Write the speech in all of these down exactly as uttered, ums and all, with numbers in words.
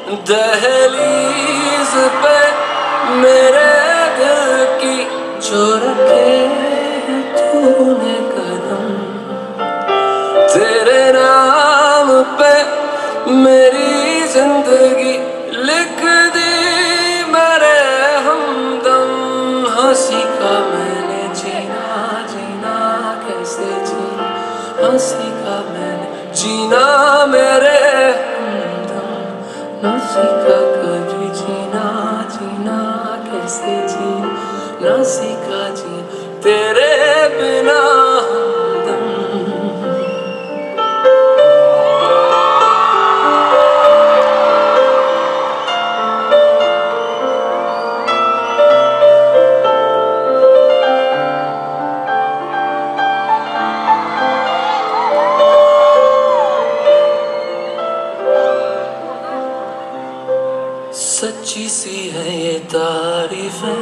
दहलीज पे मेरे दिल की जो रखे हैं तूने कदम, तेरे नाम पे मेरी जिंदगी लिख दी मेरे हमदम। हंसी का मैंने जीना जीना कैसे जीना, हंसी का मैंने जीना मेरे हमदम। न सीखा कभी जीना जीना कैसे जीना, न सीखा जीना तेरे बिना हमदम। सच्ची सी है ये तारीफें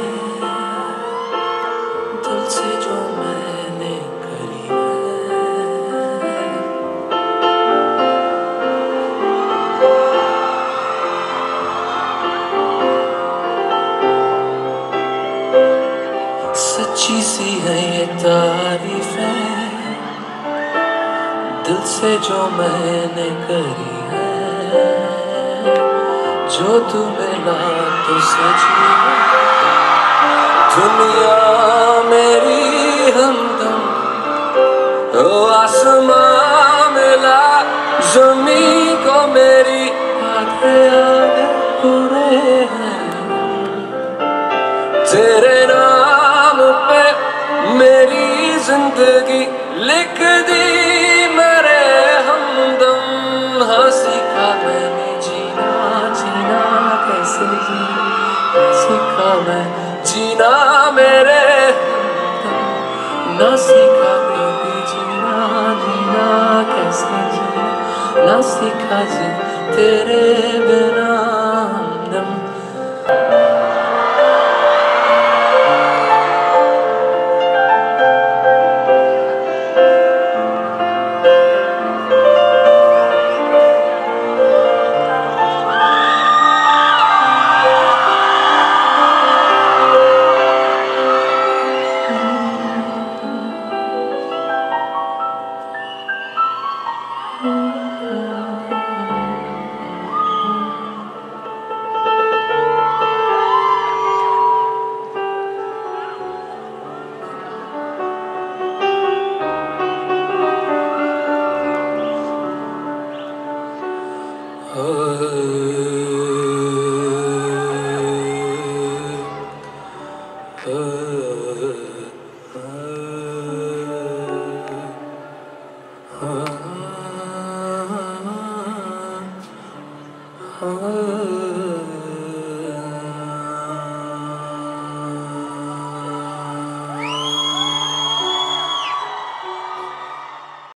दिल से जो मैंने करी है, सच्ची सी है ये तारीफें दिल से जो मैंने करी है। जो तू मिला तो सजी दुनिया मेरी हमदम, ओ आसमां मिला ज़मीं को मेरी आधे आधे पूरे हैं। तेरे नाम पे मेरी जिंदगी लिख दी मेरे हमदम। हंसी का मैंने कैसे जीना, सीखा मैं जीना मेरे हमदम। न सीखा कभी जीना जीना कैसे जीना, न सीखा जी तेरे बिना हमदम। Oh